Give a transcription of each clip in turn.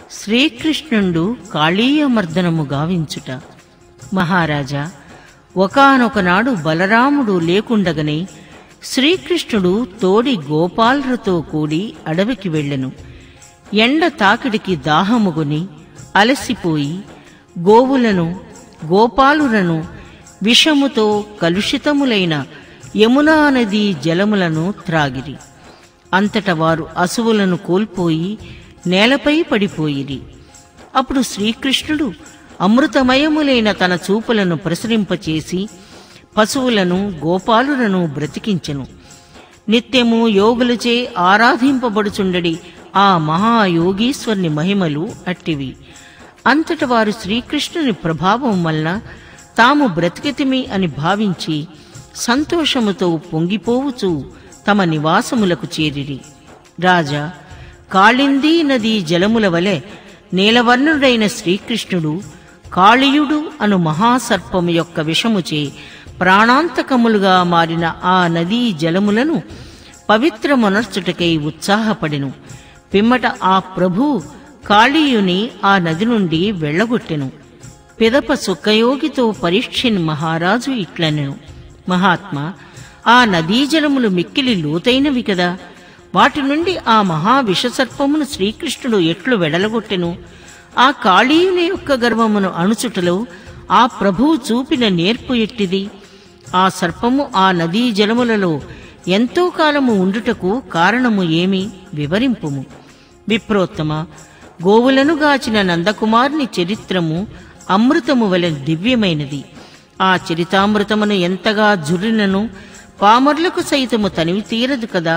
శ్రీకృష్ణుండు కాళీయమర్దనము గావించుట. మహారాజా, ఒకానొకనాడు బలరాముడు లేకుండగనే శ్రీకృష్ణుడు తోడి గోపాలులతో కూడి అడవికి వెళ్ళెను. ఎండ తాకిడికి దాహముగుని అలసిపోయి గోవులను గోపాలులను విషముతో కలుషితములైన యమునా నదీ జలములను త్రాగిరి. అంతట వారు అసువులను కోల్పోయి నేలపై పడిపోయిరి. అప్పుడు శ్రీకృష్ణుడు అమృతమయములైన తన చూపులను ప్రసరింపచేసి పశువులను గోపాలులను బ్రతికించెను. నిత్యము యోగులచే ఆరాధింపబడుచుండడి ఆ మహాయోగీశ్వరుని మహిమలు అట్టివి. అంతట వారు శ్రీకృష్ణుని ప్రభావం వలన తాము బ్రతికితిమి అని భావించి సంతోషముతో పొంగిపోవుచూ తమ నివాసములకు చేరిరి. రాజా, కాళిందీ నదీ జలముల వలె నీలవర్ణుడైన శ్రీకృష్ణుడు కాళీయుడు అను మహాసర్పము యొక్క విషముచే ప్రాణాంతకములుగా మారిన ఆ నదీ జలములను పవిత్రమనర్చుటకై ఉత్సాహపడెను. పిమ్మట ఆ ప్రభు కాళీయుని ఆ నది నుండి వెళ్లగొట్టెను. పిదప సుఖయోగితో పరీక్షిన్ మహారాజు ఇట్లనెను: మహాత్మా, ఆ నదీ జలములు మిక్కిలి లోతైనవి కదా, వాటి నుండి ఆ మహావిషసర్పమును శ్రీకృష్ణుడు ఎట్లు వెడలగొట్టెను? ఆ కాళీయుని యొక్క గర్వమును అణుచుటలో ఆ ప్రభువు చూపిన నేర్పు ఎట్టిది? ఆ సర్పము ఆ నదీ జలములలో ఎంతో కాలము ఉండుటకు కారణము ఏమి? వివరింపుము. విప్రోత్తమ, గోవులను గాచిన నందకుమారుని చరిత్రము అమృతము వలె దివ్యమైనది. ఆ చరితామృతమును ఎంతగా జుర్రినను పామరులకు సైతము తనివి తీరదు కదా.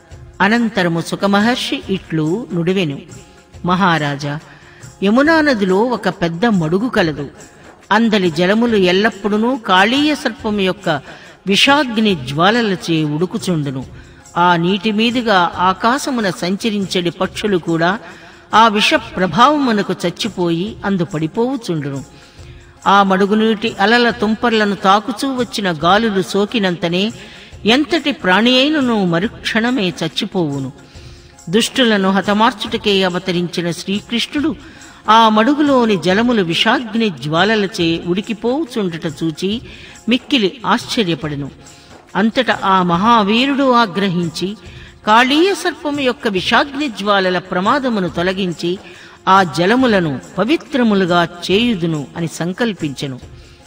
అనంతరము సుఖమహర్షి ఇట్లు నుడివెను: మహారాజా, యమునా నదిలో ఒక పెద్ద మడుగు కలదు. అందలి జలములు ఎల్లప్పుడూ కాళీయ సర్పము యొక్క విషాగ్ని జ్వాలలచే ఉడుకుచుండును. ఆ నీటి మీదుగా ఆకాశమున సంచరించడి పక్షులు కూడా ఆ విష ప్రభావమునకు చచ్చిపోయి అందు పడిపోవుచుండును. ఆ మడుగునీటి అలల తుంపర్లను తాకుచూ వచ్చిన గాలులు సోకినంతనే ఎంతటి ప్రాణి అయినను మరుక్షణమే చచ్చిపోవును. దుష్టులను హతమార్చుటకే అవతరించిన శ్రీకృష్ణుడు ఆ మడుగులోని జలములు విషాగ్ని జ్వాలలచే ఉడికిపోవుచుండట చూచి మిక్కిలి ఆశ్చర్యపడెను. అంతటా ఆ మహావీరుడు ఆగ్రహించి కాళీయ సర్పము యొక్క విషాగ్ని జ్వాలల ప్రమాదమును తొలగించి ఆ జలములను పవిత్రములుగా చేయుదును అని సంకల్పించెను.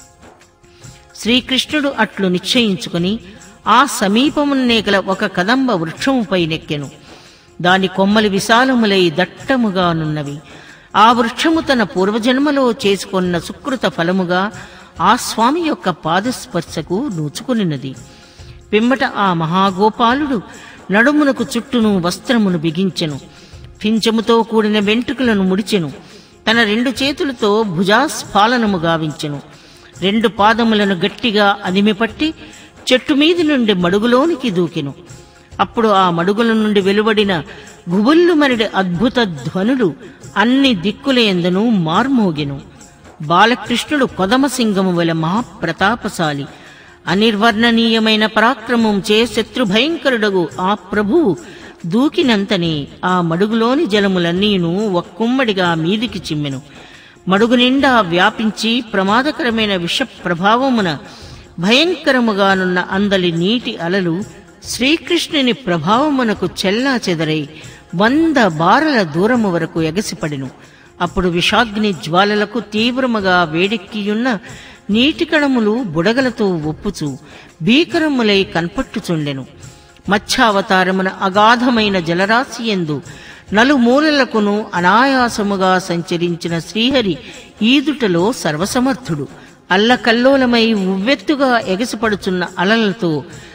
శ్రీకృష్ణుడు అట్లు నిశ్చయించుకుని ఆ సమీపమున్నే గల ఒక కదంబ వృక్షముపై నెక్కెను. దాని కొమ్మలు విశాలములై దట్టముగానున్నవి. ఆ వృక్షము తన పూర్వజన్మలో చేసుకొన్న సుకృత ఫలముగా ఆ స్వామి యొక్క పాదస్పర్శకు నోచుకునినది. పిమ్మట ఆ మహాగోపాలుడు నడుమునకు చుట్టూను వస్త్రమును బిగించెను. పింఛముతో కూడిన వెంట్రుకలను ముడిచెను. తన 2 చేతులతో భుజాస్ఫాలనము గావించెను. 2 పాదములను గట్టిగా అదిమిపట్టి చెట్టు మీది నుండి మడుగులోనికి దూకెను. అప్పుడు ఆ మడుగుల నుండి వెలువడిన గుబుల్లుమనిడి అద్భుత ధ్వనులు అన్ని దిక్కులయందును మార్మోగెను. బాలకృష్ణుడు కొదమసింగము వలె మహాప్రతాపశాలి. అనిర్వర్ణనీయమైన పరాక్రమం చే శత్రుభయంకరుడగు ఆ ప్రభువు దూకినంతనే ఆ మడుగులోని జలములన్నీను ఒక్కుమ్మడిగా మీదికి చిమ్మెను. మడుగు నిండా వ్యాపించి ప్రమాదకరమైన విష ప్రభావమున భయంకరముగానున్న అందలి నీటి అలలు శ్రీకృష్ణుని ప్రభావమునకు చెల్లా చెదరై 100 బారల దూరము వరకు ఎగసిపడెను. అప్పుడు విషాగ్ని జ్వాలలకు తీవ్రముగా వేడెక్కియున్న నీటి కణములు బుడగలతో ఒప్పుచు భీకరములై కన్పట్టుచుండెను. మత్స్యావతారమున అగాధమైన జలరాశి యందు నలుమూలలకును అనాయాసముగా సంచరించిన శ్రీహరి ఈదుటలో సర్వసమర్థుడు. అల్లకల్లోలమై ఉవ్వెత్తుగా ఎగసిపడుచున్న అలలతో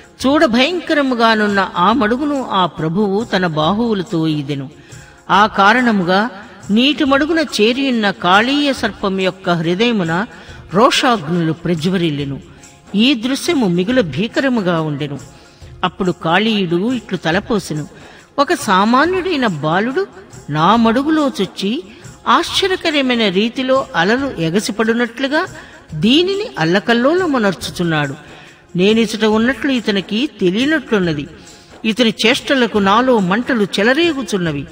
చూడభయంకరముగానున్న ఆ మడుగును ఆ ప్రభువు తన బాహువులతో ఈదెను. ఆ కారణముగా నీటి మడుగున చేరియున్న కాళీయ సర్పం యొక్క హృదయమున రోషాగ్నులు ప్రజ్వరిల్లెను. ఈ దృశ్యము మిగులు భీకరముగా ఉండెను. అప్పుడు కాళీయుడు ఇట్లు తలపోసెను: ఒక సామాన్యుడైన బాలుడు నా మడుగులో చొచ్చి ఆశ్చర్యకరమైన రీతిలో అలలు ఎగసిపడునట్లుగా దీనిని అల్లకల్లోలమునర్చుచున్నాడు. నేనిచట ఉన్నట్లు ఇతనికి తెలియనట్లున్నది. ఇతని చేష్టలకు నాలో మంటలు చెలరేగుచున్నవి.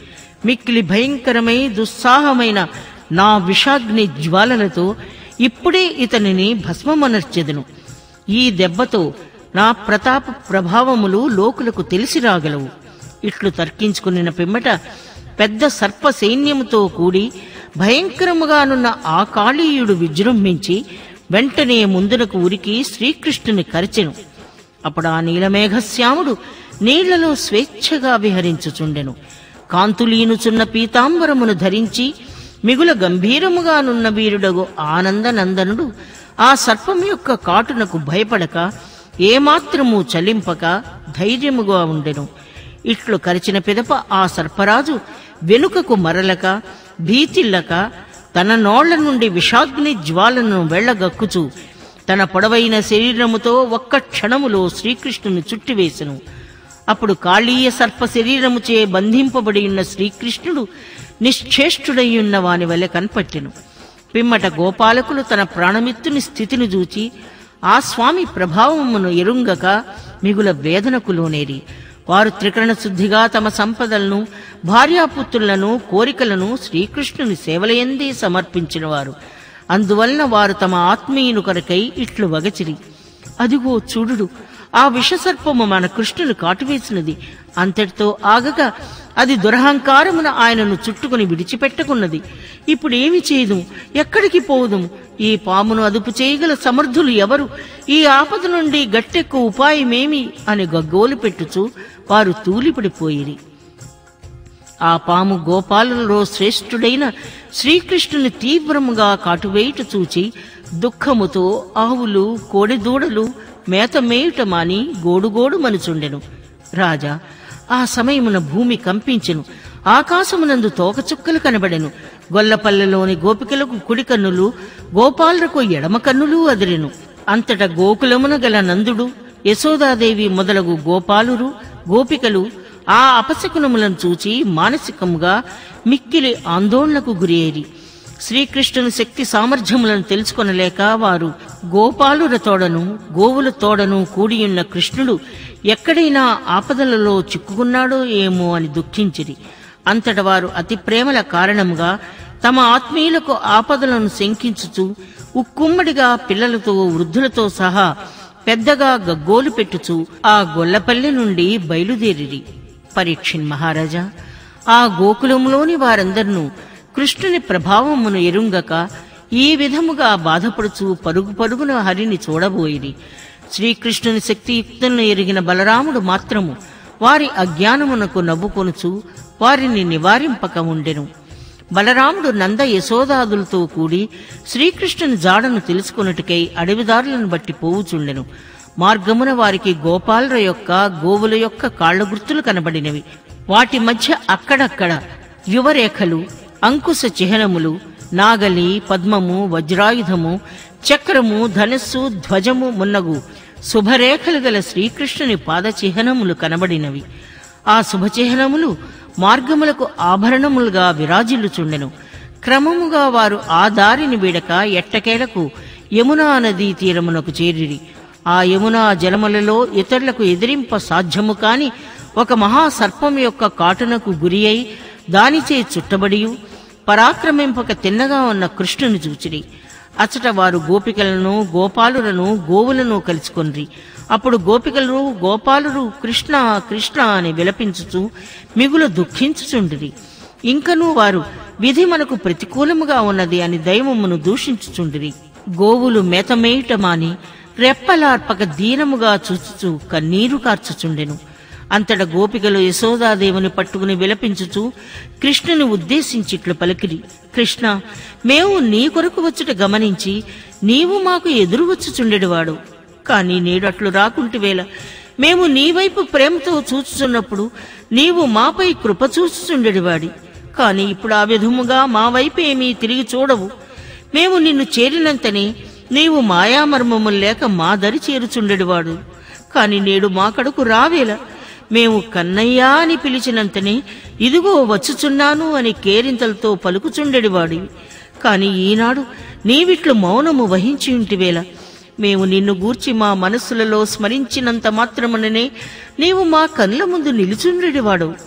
మిక్కిలి భయంకరమై దుస్సాహమైన నా విషాగ్ని జ్వాలలతో ఇప్పుడే ఇతనిని భస్మమనర్చెదను. ఈ దెబ్బతో నా ప్రతాప ప్రభావములు లోకులకు తెలిసి రాగలవు. ఇట్లు తర్కించుకున్న పిమ్మట పెద్ద సర్ప సైన్యముతో కూడి భయంకరముగానున్న ఆ కాళీయుడు విజృంభించి వెంటనే ముందునకు ఉరికి శ్రీకృష్ణుని కరిచెను. అప్పుడు ఆ నీలమేఘశ్యాముడు నీళ్లలో స్వేచ్ఛగా విహరించుచుండెను. కాంతులీనుచున్న పీతాంబరమును ధరించి మిగుల గంభీరముగానున్న వీరుడగు ఆనందనందనుడు ఆ సర్పం యొక్క కాటునకు భయపడక ఏమాత్రము చలింపక ధైర్యముగా ఉండెను. ఇట్లు కరిచిన పిదప ఆ సర్పరాజు వెనుకకు మరలక భీతిల్లక తన నోళ్ల నుండి విషాగ్ని జ్వాలను వెళ్లగక్కుచు తన పొడవైన శరీరముతో ఒక్క క్షణములో శ్రీకృష్ణుని చుట్టివేసెను. అప్పుడు కాళీయ సర్ప శరీరముచే బంధింపబడి ఉన్న శ్రీకృష్ణుడు నిశ్చేష్టుడయ్యున్న వాని వలె కనపట్టెను. పిమ్మట గోపాలకులు తన ప్రాణమిత్తుని స్థితిని చూచి ఆ స్వామి ప్రభావమును ఎరుంగక మిగుల వేదనకు లోనేరి వారు త్రికరణ శుద్ధిగా తమ సంపదలను భార్యాపుత్రులను కోరికలను శ్రీకృష్ణుని సేవలయందే సమర్పించినవారు. అందువలన వారు తమ ఆత్మీయుని కొరకై ఇట్లు వగచిరి, అదిగో చూడుడు, ఆ విషసర్పము మన కృష్ణుని కాటువేసినది. అంతటితో ఆగక అది దురహంకారమున ఆయనను చుట్టుకుని విడిచిపెట్టకున్నది. ఇప్పుడేమి చేయదు, ఎక్కడికి పోదుం? ఈ పామును అదుపు చేయగల సమర్థులు ఎవరు? ఈ ఆపద నుండి గట్టెక్కు ఉపాయమేమి అని గగ్గోలు పెట్టుచు వారు తూలిపడిపోయిరి. ఆ పాము గోపాలులలో శ్రేష్ఠుడైన శ్రీకృష్ణుని తీవ్రముగా కాటువేయుట చూచి దుఃఖముతో ఆవులు కోడెదూడలు మేత మేయుట మాని గోడుగోడు మనుచుండెను. రాజా, ఆ సమయమున భూమి కంపించెను. ఆకాశమునందు తోకచుక్కలు కనబడెను. గొల్లపల్లెలోని గోపికలకు కుడి కన్నులు, గోపాలులకు ఎడమ కన్నులు అదిరెను. అంతటా గోకులమున గల నందుడు, యశోదాదేవి మొదలగు గోపాలురు, గోపికలు ఆ అపశకునములను చూచి మానసికముగా మిక్కిలి ఆందోళనకు గురియైరి. శ్రీకృష్ణుని శక్తి సామర్థ్యములను తెలుసుకొనలేక వారు గోపాలుల తోడను గోవుల తోడను కూడియున్న కృష్ణుడు ఎక్కడైనా ఆపదలలో చిక్కుకున్నాడో ఏమో అని దుఃఖించిరి. అంతట వారు అతి ప్రేమల కారణముగా తమ ఆత్మీయులకు ఆపదలను శంకించుచు ఉక్కుమ్మడిగా పిల్లలతో వృద్ధులతో సహా పెద్దగా గగ్గోలు పెట్టుచు ఆ గొల్లపల్లి నుండి బయలుదేరిరి. పరీక్షిన్ మహారాజా, ఆ గోకులములోని వారందరినూ కృష్ణుని ప్రభావమును ఎరుంగక ఈ విధముగా బాధపడుచు పరుగు పరుగున హరిని చూడబోయిరి. శ్రీకృష్ణుని శక్తియుక్తులను ఎరిగిన బలరాముడు మాత్రము వారి అజ్ఞానమునకు నవ్వుకొనుచు వారిని నివారింపక ఉండెను. బలరాముడు నంద యశోదాదులతో కూడి శ్రీకృష్ణుని జాడను తెలుసుకొనుటకై అడవిదారులను బట్టి పోవుచుండెను. మార్గమున వారికి గోపాలుల యొక్క గోవుల యొక్క కాళ్ల గుర్తులు కనబడినవి. వాటి మధ్య అక్కడక్కడ యువరేఖలు, అంకుశ చిహ్నములు, నాగలి, పద్మము, వజ్రాయుధము, చక్రము, ధనస్సు, ధ్వజము మున్నగు శుభరేఖలు గల శ్రీకృష్ణుని పాద చిహ్నములు కనబడినవి. ఆ శుభచిహ్నములు మార్గములకు ఆభరణములుగా విరాజిల్లుచుండెను. క్రమముగా వారు ఆ దారిని వీడక ఎట్టకేలకు యమునా నదీ తీరమునకు చేరిరి. ఆ యమునా జలములలో ఇతరులకు ఎదిరింప సాధ్యము కాని ఒక మహాసర్పం యొక్క కాటునకు గురి అయి దానిచే చుట్టబడియు పరాక్రమింపక తిన్నగా ఉన్న కృష్ణుని చూచిరి. అచట వారు గోపికలను, గోపాలులను, గోవులను కలుసుకొనిరి. అప్పుడు గోపికలు, గోపాలురు కృష్ణ కృష్ణ అని విలపించుచు మిగులు దుఃఖించుచుండిరి. ఇంకనూ వారు విధి మనకు ప్రతికూలముగా ఉన్నది అని దైవమును దూషించుచుండిరి. గోవులు మేతమేయుట మాని రెప్పలార్పక దీనముగా చూచుచు కన్నీరు కార్చుచుండెను. అంతట గోపికలు యశోదాదేవుని పట్టుకుని విలపించుచు కృష్ణుని ఉద్దేశించిట్లు పలికిరి. కృష్ణ, మేము నీ కొరకు వచ్చుట గమనించి నీవు మాకు ఎదురు వచ్చుచుండెడివాడు. కాని నేడట్లు రాకుంటివేళ మేము నీవైపు ప్రేమతో చూచుచున్నప్పుడు నీవు మాపై కృప చూచుచుండెడివాడి. కాని ఇప్పుడు ఆ విధముగా మా వైపు ఏమీ తిరిగి చూడవు. మేము నిన్ను చేరినంతనే నీవు మాయామర్మములు లేక మా దరి చేరుచుండెడివాడు. కాని నేడు మా కడుకు రావేల మేము కన్నయ్యా అని పిలిచినంతనే ఇదిగో వచ్చుచున్నాను అని కేరింతలతో పలుకుచుండెడివాడి. కాని ఈనాడు నీవిట్లు మౌనము వహించి ఉంటివేళ మేము నిన్ను గూర్చి మా మనస్సులలో స్మరించినంత మాత్రముననే నీవు మా కళ్ళ ముందు నిలుచుండెడివాడు.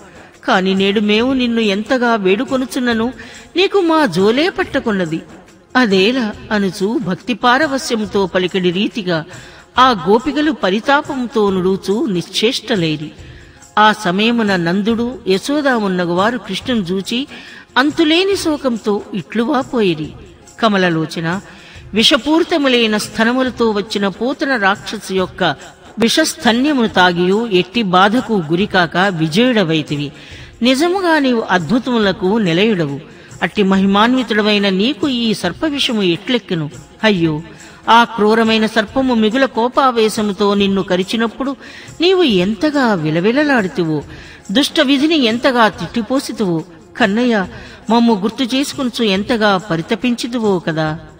కాని నేడు మేము నిన్ను ఎంతగా వేడుకొనుచున్నను నీకు మా జోలే పట్టకున్నది. అదేలా అనుచు భక్తి పారవస్యముతో పలికడి రీతిగా ఆ గోపికలు పరితాపంతో నుడుచు నిశ్చేష్టలేరి. ఆ సమయమున నందుడు యశోదామున్నగువారు కృష్ణుని చూచి అంతులేని శోకంతో ఇట్లువాపోయిరి. కమలలోచన, విషపూరితములైన స్థనములతో వచ్చిన పూతన రాక్షసు యొక్క విషస్థన్యమును తాగియు ఎట్టి బాధకు గురికాక విజయుడవైతివి. నిజముగా నీవు అద్భుతములకు నిలయుడవు. అట్టి మహిమాన్వితుడవైన నీకు ఈ సర్పవిషము ఎట్లెక్కెను? అయ్యో, ఆ క్రూరమైన సర్పము మిగుల కోపావేశముతో నిన్ను కరిచినప్పుడు నీవు ఎంతగా విలవిలలాడుతువో, దుష్ట విధిని ఎంతగా తిట్టిపోసితువో, కన్నయ్య మమ్ము గుర్తు చేసుకునుచు ఎంతగా పరితపించితువో కదా.